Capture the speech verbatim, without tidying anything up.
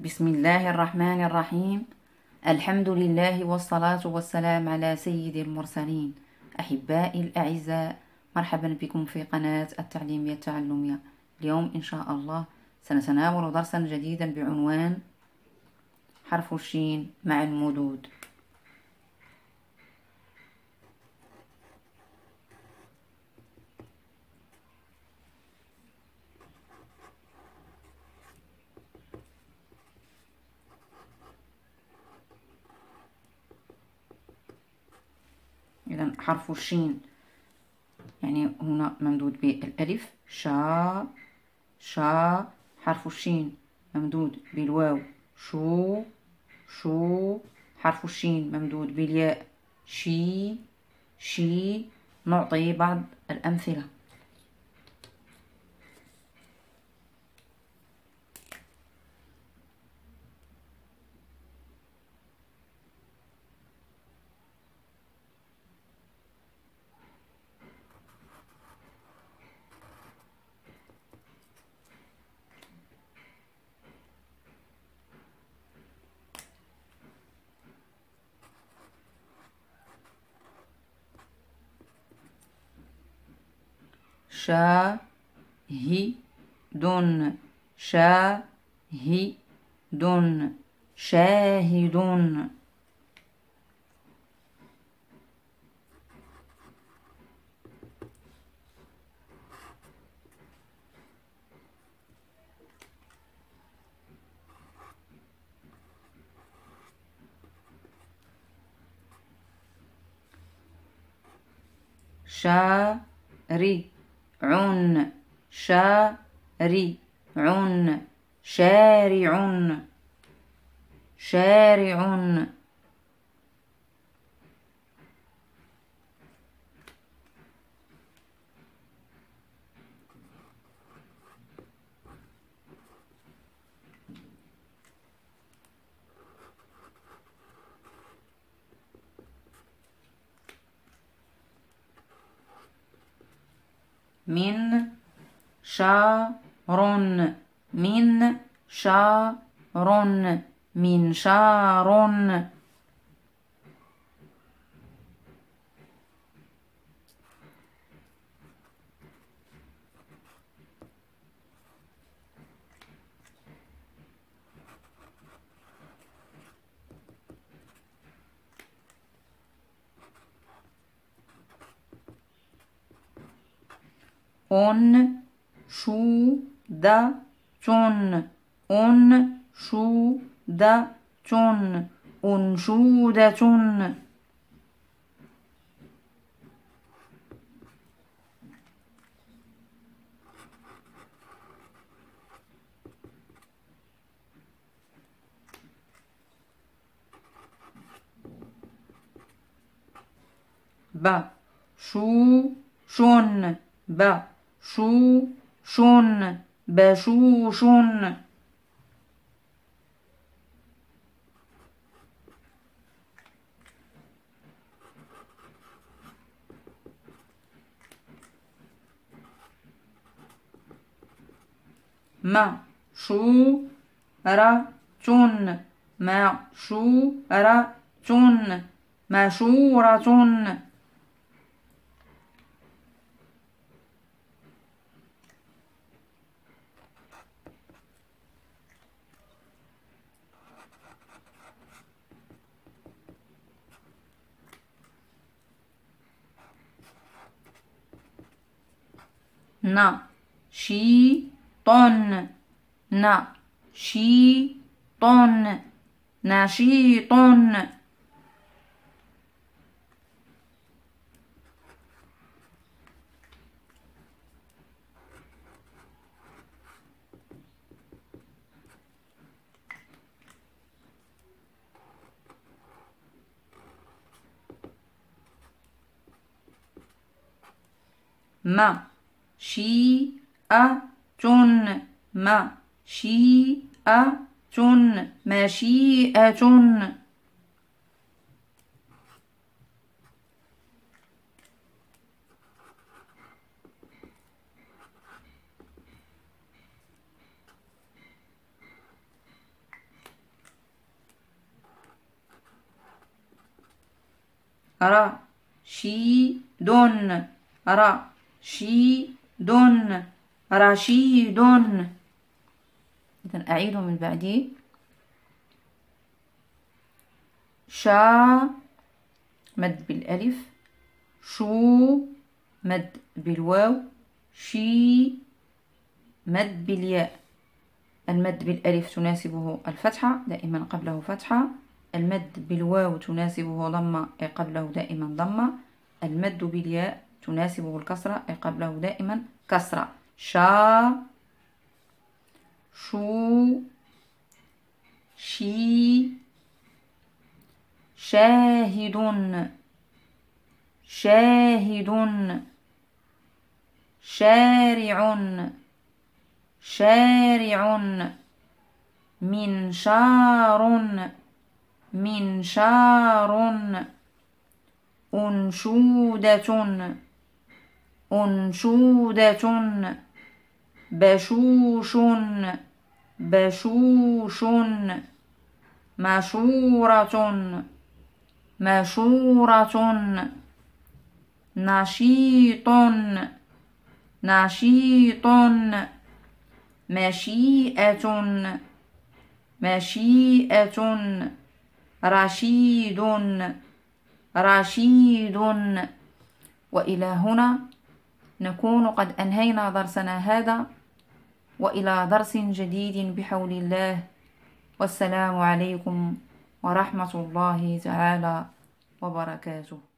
بسم الله الرحمن الرحيم. الحمد لله والصلاة والسلام على سيد المرسلين. أحبائي الأعزاء، مرحبا بكم في قناة التعليمية التعلمية. اليوم إن شاء الله سنتناول درسا جديدا بعنوان حرف الشين مع المدود. إذا حرف الشين يعني هنا ممدود بالألف شا شا. حرف الشين ممدود بالواو شو شو. حرف الشين ممدود بالياء شي شي. نعطي بعض الأمثلة. شاهد شاهد شاهد. شارع شارع شارع شارع. من شار من شار من شار. أنشودة أنشودة أنشودة. بشوش بشوش بشوش. مشورة مشورة مشورة. نشيط نشيط نشيط. مشيئة مشيئة مشيئة. رشيد رشيد رشيد. إذن أعيد من بعدي. شا مد بالألف، شو مد بالواو، شي مد بالياء. المد بالألف تناسبه الفتحة، دائما قبله فتحة. المد بالواو تناسبه ضمة، أي قبله دائما ضمة. المد بالياء تناسبه الكسرة، أي قبله دائما كسرة. شا شو شي شاهد شاهد شارع شارع منشار منشار أنشودة أنشودة بشوش بشوش مشورة مشورة نشيط نشيط مشيئة مشيئة رشيد رشيد. وإلى هنا نكون قد أنهينا درسنا هذا، وإلى درس جديد بحول الله. والسلام عليكم ورحمة الله تعالى وبركاته.